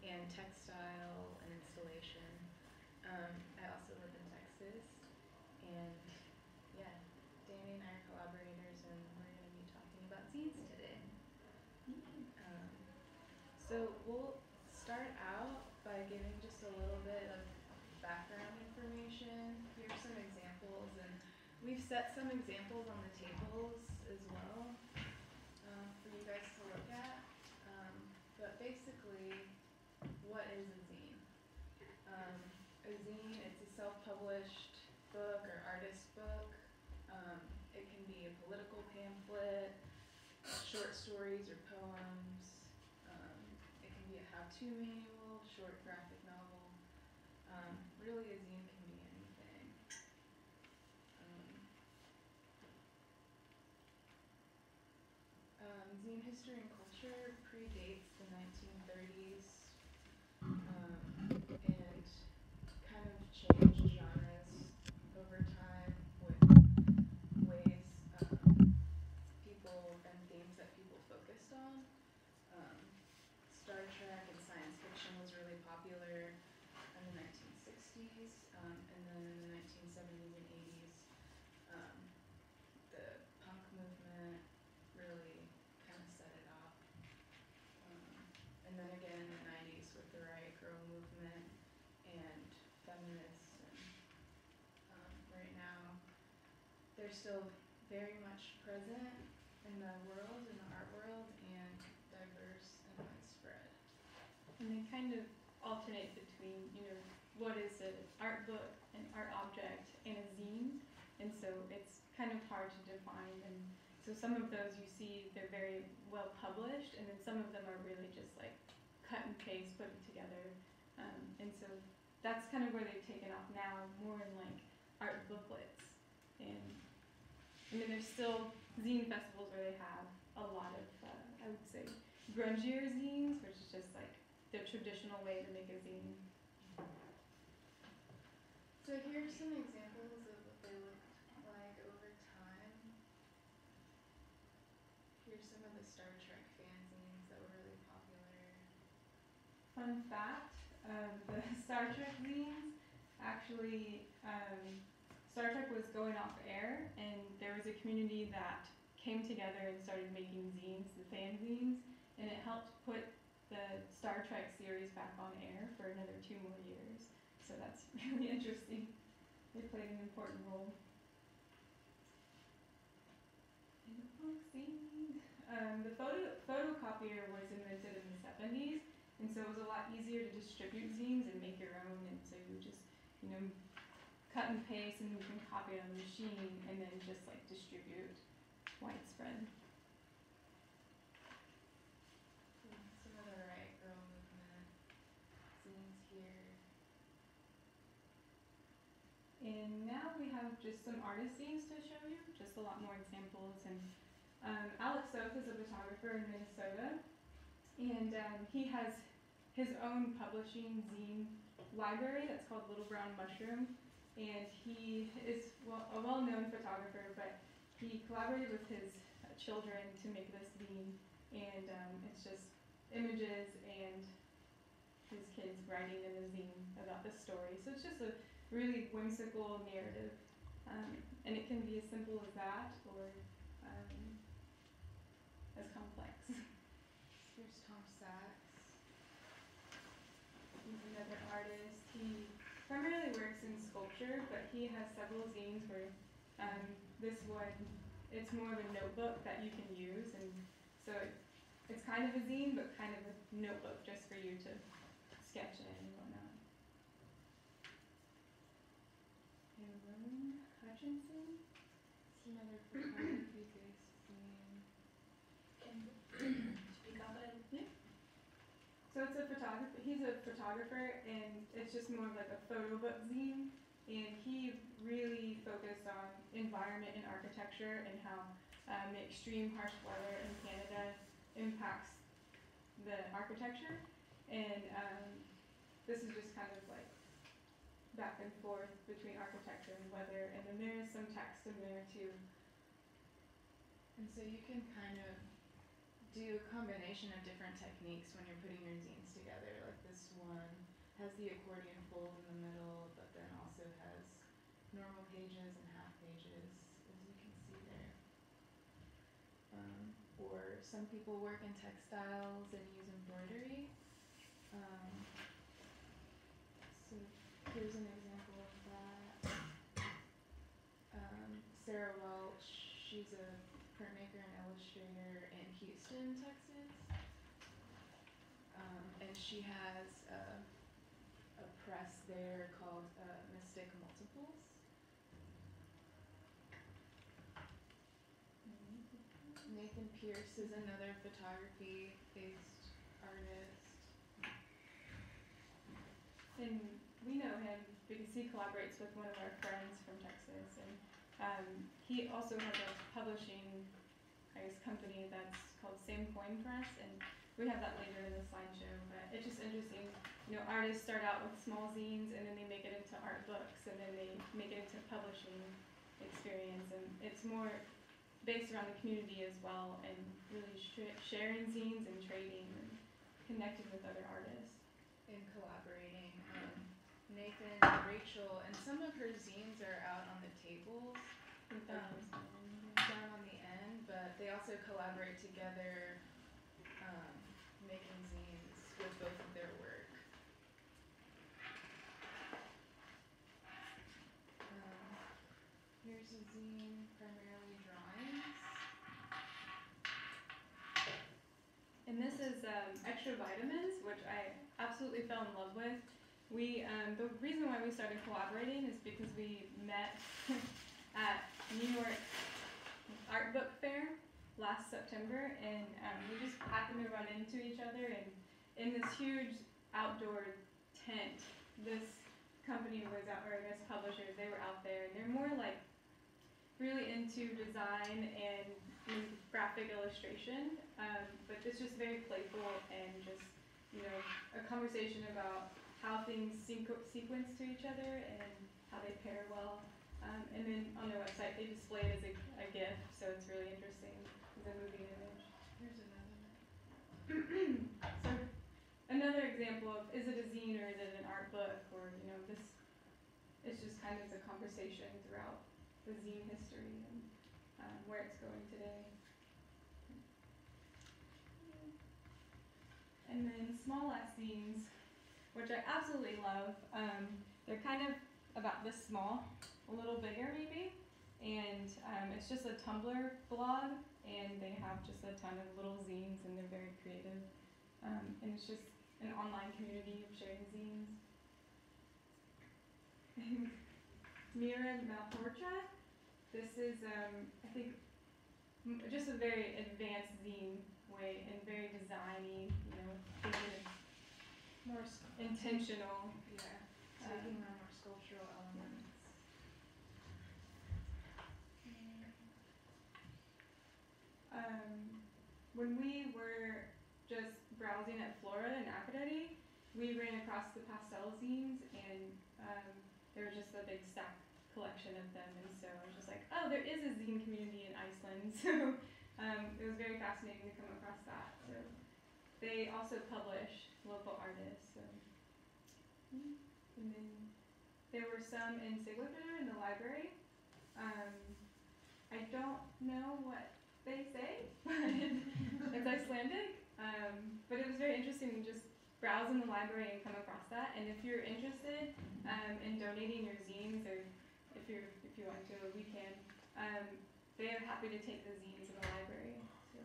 and textile and installation. I also live in Texas, and yeah, Danny and I are collaborators, and we're going to be talking about zines today. Um, so we'll start out by giving just a little bit of background information. Here's some examples, and we've set some examples on the tables as well for you guys to look at. But basically, what is a zine? A zine, it's a self-published book or artist book. It can be a political pamphlet, short stories or poems. It can be a how-to manual, short graphic novel. Really, a zine can be anything. Zine history and culture predates the 1930s and kind of changed genres over time with ways people and themes that people focused on. Um, Star Trek and science fiction was really popular in the 1960s, and then in the 1970s and 80s, um, the punk movement really kind of set it off. And then again in the 90s with the Riot Grrrl movement and feminists, and right now they're still very much present in the world, in the art world, and diverse and widespread. And they kind of alternate between, what is an art book, an art object, and a zine. And so it's kind of hard to define. And so some of those you see, they're very well published, and then some of them are really just like cut and paste, put it together. And so that's kind of where they've taken off now, more in like art booklets. And I mean, there's still zine festivals where they have a lot of, I would say, grungier zines, which is just like the traditional way to make a zine. So here's some examples of what they look like over time. Here's some of the Star Trek fanzines that were really popular. Fun fact, the Star Trek zines, actually, Star Trek was going off air, and there was a community that came together and started making zines, the fanzines, and it helped put the Star Trek series back on air for another 2 more years. So that's really interesting. They played an important role. In the book zine. The photocopier was invented in the 70s, and so it was a lot easier to distribute zines and make your own. And so you just, cut and paste, and you can copy it on the machine, and then just like distribute widespread. Some of the Riot Grrrl movement zines here. And now we have just some artist zines to show you, just a lot more examples. And Alex Soth is a photographer in Minnesota, and he has his own publishing zine library that's called Little Brown Mushroom. And he is a well-known photographer, but he collaborated with his children to make this zine, and it's just images and his kids writing in the zine about the story. So it's just a really whimsical narrative, and it can be as simple as that or as complex. Here's Tom Sachs. He's another artist. He primarily works in sculpture, but he has several zines where this one, it's more of a notebook that you can use, and so it's kind of a zine, but kind of a notebook just for you to sketch in and whatnot. Aaron Hutchinson. It's another photography-based zine. Can you speak up a little? Yeah. So it's a photographer. He's a photographer, and it's just more of like a photo book zine. And he really focused on environment and architecture and how extreme harsh weather in Canada impacts the architecture. And this is just kind of like back and forth between architecture and weather. And then there is some text in there too. And so you can kind of do a combination of different techniques when you're putting your zines together. Like this one has the accordion fold in the middle, but then also has normal pages and half pages, as you can see there. Or some people work in textiles and use embroidery. So here's an example of that. Sarah Welch, she's a printmaker and illustrator in Houston, Texas. And she has a press there called Mystic Multiples. Nathan Pierce is another photography-based artist. And we know him because he collaborates with one of our friends from Texas, and he also has a publishing, company that's called Same Coin Press, and we have that later in the slideshow. But it's just interesting, artists start out with small zines, and then they make it into art books, and then they make it into publishing experience, and it's more based around the community as well, and really sharing zines and trading and connecting with other artists. And collaborating. Nathan and Rachel, and some of her zines are out on the tables down on the end, but they also collaborate together making zines with both of their work. Here's a zine, primarily drawings. And this is Extra Vitamins, which I absolutely fell in love with. The reason why we started collaborating is because we met at New York Art Book Fair last September, and we just happened to run into each other, and in this huge outdoor tent, this company was out, or I guess publishers, they were out there, and they're more like really into design and graphic illustration, but it's just very playful and just, a conversation about how things sequence to each other and how they pair well. And then on their website, they display it as a GIF, so it's really interesting as a moving image. Here's another one. So another example of, is it a zine or is it an art book, or this, it's just kind of the conversation throughout the zine history and where it's going today. And then small zines, which I absolutely love. They're kind of about this small, a little bigger maybe, and it's just a Tumblr blog, and they have just a ton of little zines, and they're very creative. And it's just an online community of sharing zines. Mira Malhotra, this is, I think, just a very advanced zine way, and very designy, thinking More intentional. Yeah, taking on more sculptural elements. When we were just browsing at Flora and Aphrodite, we ran across the pastel zines, and there was just a big stack collection of them, and so I was just like, oh, there is a zine community in Iceland, so it was very fascinating to come across that. So they also publish local artists. So. And then there were some in Sigurður in the library. I don't know what they say, but it's Icelandic. But it was very interesting to just browse in the library and come across that. And if you're interested in donating your zines, or if you want to, we can. They are happy to take the zines in the library. So.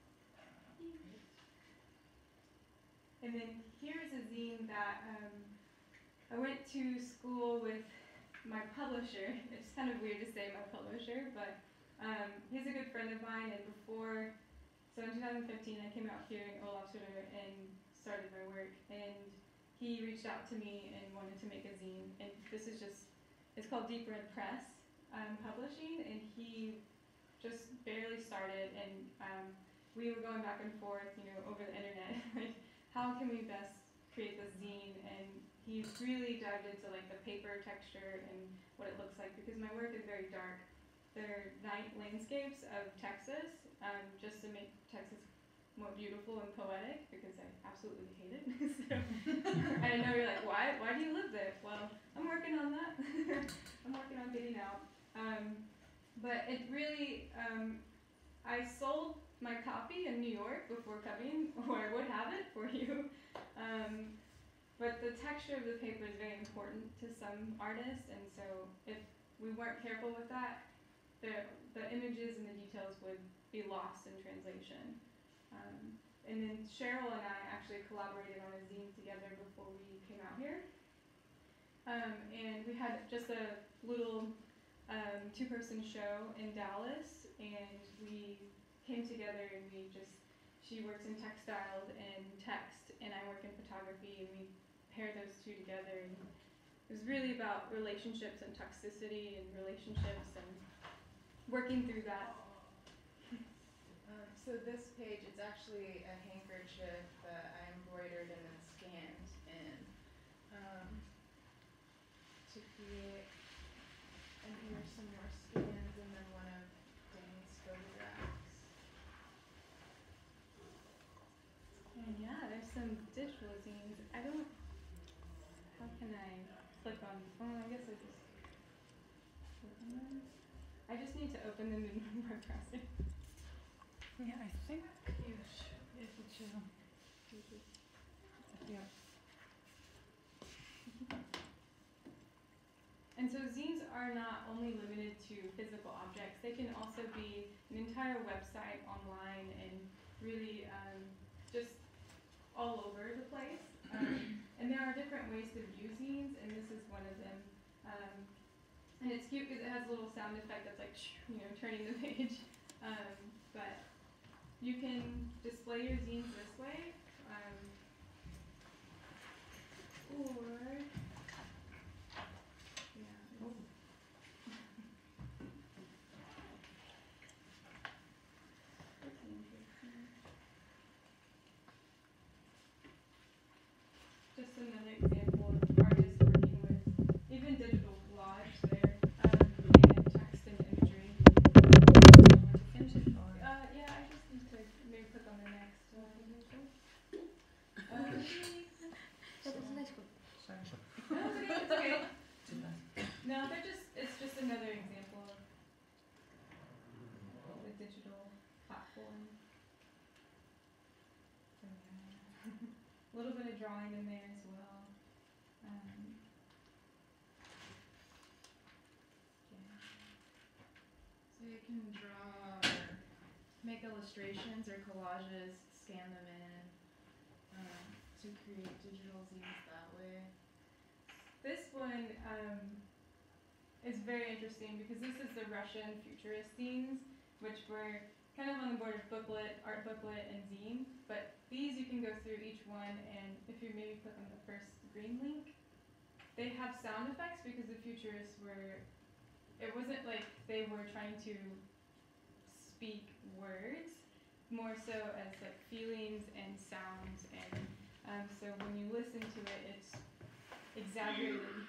And then here's a zine that I went to school with my publisher. It's kind of weird to say my publisher, but he's a good friend of mine, and so in 2015 I came out here in Ólafsfjörður and started my work, and he reached out to me and wanted to make a zine, and it's called Deep Red Press Publishing, and he just barely started, and we were going back and forth, over the internet, like, how can we best create this zine, and he really dived into like the paper texture and what it looks like, because my work is very dark. They're night landscapes of Texas, just to make Texas more beautiful and poetic because I absolutely hate it. So I know you're like, why do you live there? Well, I'm working on that. I'm working on getting out. But it really, I sold my copy in New York before coming, or I would have it for you. But the texture of the paper is very important to some artists, and so if we weren't careful with that, the images and the details would be lost in translation. And then Cheryl and I actually collaborated on a zine together before we came out here. And we had just a little two-person show in Dallas, and we came together and she works in textiles and text, and I work in photography, and we paired those two together. And it was really about relationships and toxicity and relationships and working through that. So this page, it's actually a handkerchief that I embroidered and then scanned in to create. And here's some more scans and then one of Danny's photographs. And yeah, there's some digital zines. How can I click on, I guess I just click on them. I just need to open them in WordPress. Yeah, I think you should be able to do this. Yeah. And so zines are not only limited to physical objects, they can also be an entire website online and really just all over the place. And there are different ways to view zines, and this is one of them. And it's cute because it has a little sound effect that's like, turning the page. But you can display your zines this way, or just another example of artists working with even digital collage there, and text and imagery. Finish it or? Yeah, I just need to maybe click on the next picture. Sorry. No, it's okay. Too bad. No, it's just another example of the digital platform. So yeah. A little bit of drawing in there as well. Yeah. So you can draw or make illustrations or collages, scan them in to create digital zines that way. This one is very interesting because this is the Russian futurist zines, which were kind of on the border of booklet, art booklet, and zine. But these you can go through each one, and if you maybe click on the first green link, they have sound effects because the futurists it wasn't like they were trying to speak words, more so as like feelings and sounds, and so when you listen to it, it's exaggerated.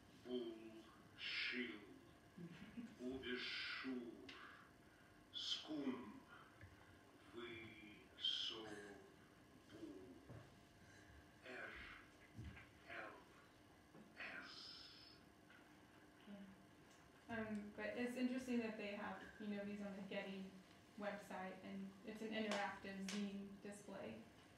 But it's interesting that they have, these on the Getty website, and it's an interactive zine display.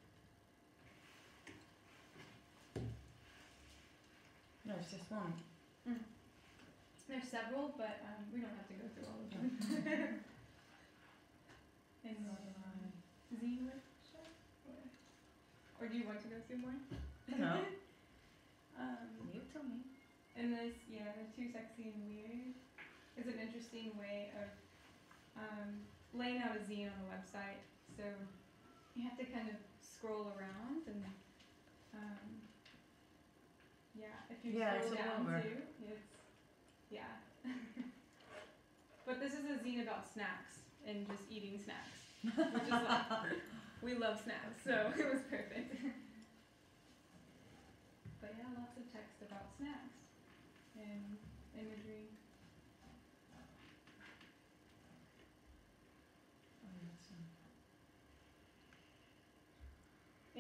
No, it's just one. There's several, but we don't have to go through all of them. And zine workshop? Or do you want to go through more? No. You tell me. And this, Too Sexy and Weird is an interesting way of laying out a zine on the website. So you have to kind of scroll around, and if you scroll down too, But this is a zine about snacks and just eating snacks, which is like, we love snacks, so it was perfect. But yeah, lots of text about snacks and imagery.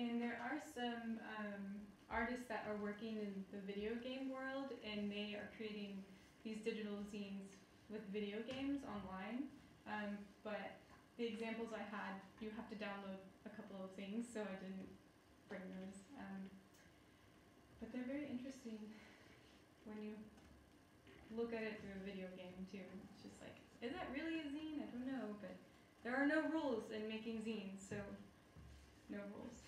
And there are some artists that are working in the video game world, and they are creating these digital zines with video games online. But the examples I had, you have to download a couple of things, so I didn't bring those. But they're very interesting when you look at it through a video game too. It's just like, is that really a zine? I don't know, but there are no rules in making zines, so no rules.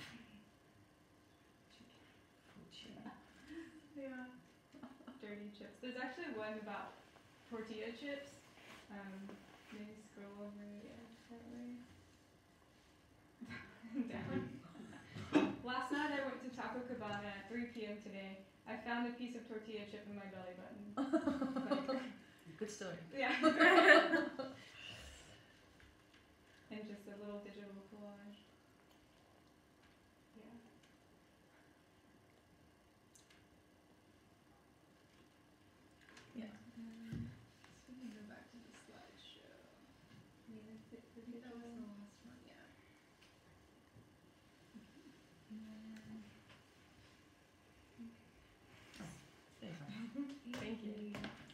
Yeah. Dirty chips. There's actually one about tortilla chips. Maybe scroll over, yeah, that way. Down. Last night I went to Taco Cabana at 3 p.m. today. I found a piece of tortilla chip in my belly button. Like, Good story. yeah. And just a little digital collage. Yeah. Yeah. So we can go back to the slideshow. Yeah, that's it for I think that was digital. the last one, yeah. There you go. Thank you.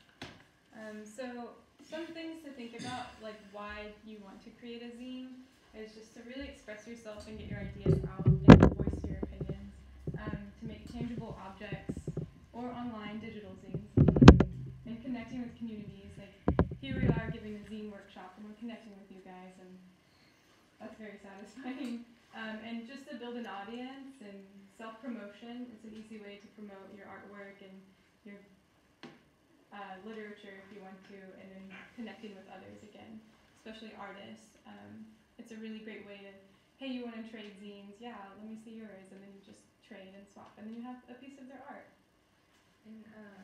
So some things to think about, like why you want to create a zine, is just to really express yourself and get your ideas out and voice your opinions. To make tangible objects or online digital zines, and connecting with communities. Like here we are giving a zine workshop, and we're connecting with you guys, and that's very satisfying. And just to build an audience and self-promotion, it's an easy way to promote your artwork and your literature if you want to, and then connecting with others again, especially artists. It's a really great way to, hey, you want to trade zines? Yeah, let me see yours, and then you just trade and swap, and then you have a piece of their art. And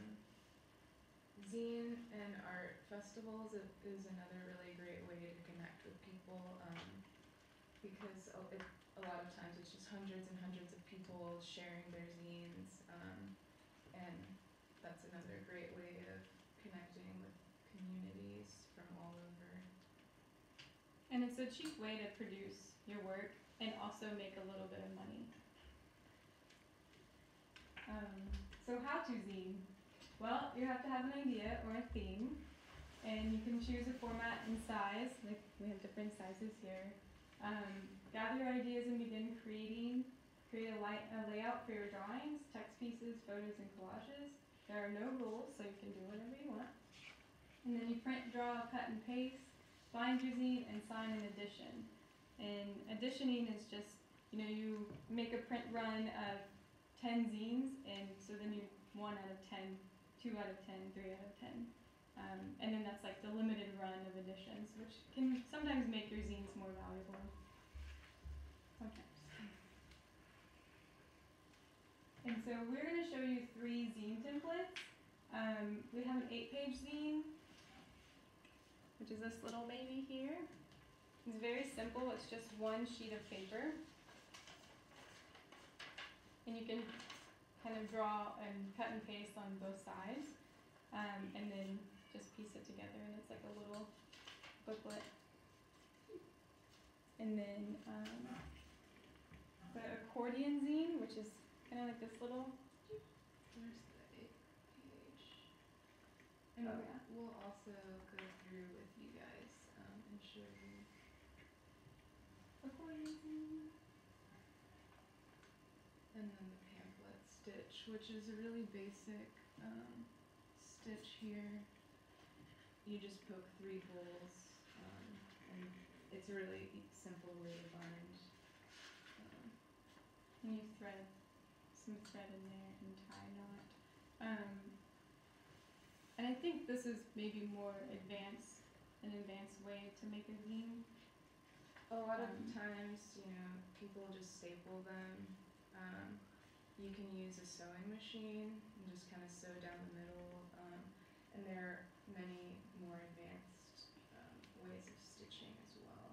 zine and art festivals is another really great way to connect with people, because a lot of times it's just hundreds and hundreds of people sharing their zines, and that's another great way of connecting with communities from all over. And it's a cheap way to produce your work and also make a little bit of money. So how to zine? Well, you have to have an idea or a theme, and you can choose a format and size. Like we have different sizes here. Gather your ideas and begin creating. Create a layout for your drawings, text pieces, photos, and collages. There are no rules, so you can do whatever you want. And then you print, draw, cut, and paste. Bind your zine and sign an edition. And editioning is just, you make a print run of 10 zines, and so then you 1 out of 10, 2 out of 10, 3 out of 10. And then that's like the limited run of editions, which can sometimes make your zines more valuable. Sometimes. And so we're going to show you 3 zine templates. We have an 8-page zine, which is this little baby here. It's very simple. It's just one sheet of paper. And you can kind of draw and cut and paste on both sides. And then just piece it together, and it's like a little booklet. And then the accordion zine, which is kind of like this little. Where's the 8-page? And Oh, yeah. we'll also go through with you guys and show you. Accordion zine. And then the pamphlet stitch, which is a really basic stitch here. You just poke 3 holes, and it's a really simple way to bind. And you thread some thread in there and tie a knot. And I think this is maybe more an advanced way to make a zine. A lot of times, people just staple them. You can use a sewing machine and just kind of sew down the middle, and there are many more advanced ways of stitching as well.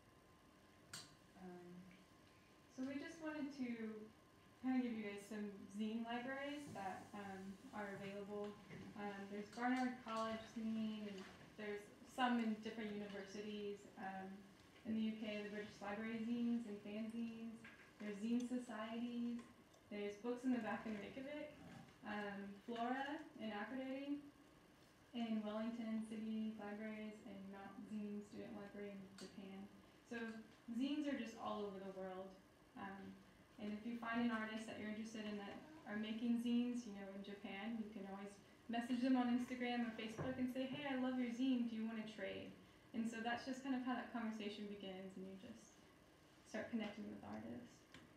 So we just wanted to kind of give you guys some zine libraries that are available. There's Barnard College zine, and there's some in different universities. In the UK, the British Library zines and fanzines. There's zine societies. There's books in the back in Reykjavik, Flora in Akureyri, in Wellington City Libraries, and Mount Zine Student Library in Japan. So zines are just all over the world. And if you find an artist that you're interested in that are making zines, you know, in Japan, you can always message them on Instagram or Facebook and say, hey, I love your zine, do you want to trade? And so that's just kind of how that conversation begins, and you just start connecting with artists.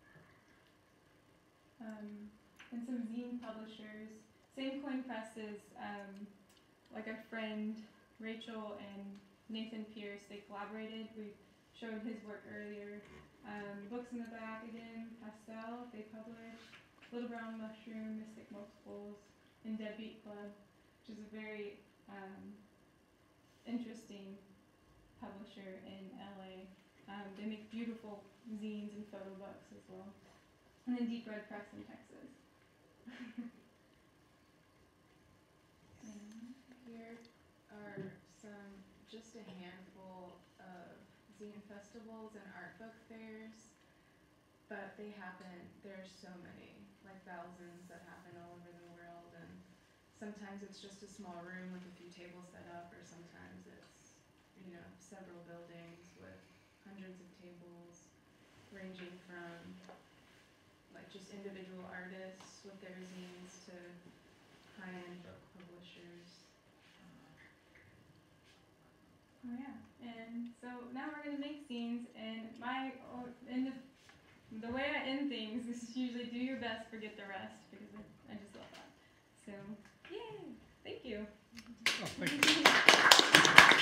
And some zine publishers. Same Coin Press is like our friend Rachel and Nathan Pierce, they collaborated. We showed his work earlier. Books in the Back again, Pastel, they published. Little Brown Mushroom, Mystic Multiples, and Deadbeat Club, which is a very interesting publisher in LA. They make beautiful zines and photo books as well. And then Deep Red Press in Texas. Here are just a handful of zine festivals and art book fairs, but there's so many, like thousands that happen all over the world, and sometimes it's just a small room with a few tables set up, or sometimes it's, you know, several buildings with hundreds of tables, ranging from like just individual artists with their zines to high-end book publishers. Oh yeah, and so now we're gonna make zines, and the way I end things is usually do your best, forget the rest, because I just love that. So, yay! Thank you. Oh, thank you.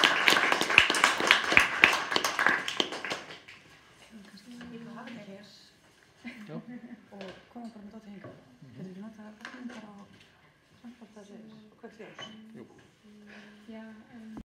Og koma bara með dótið hingað. Getur við notað það bara á transportaðir og hvert ljós? Jú. Já.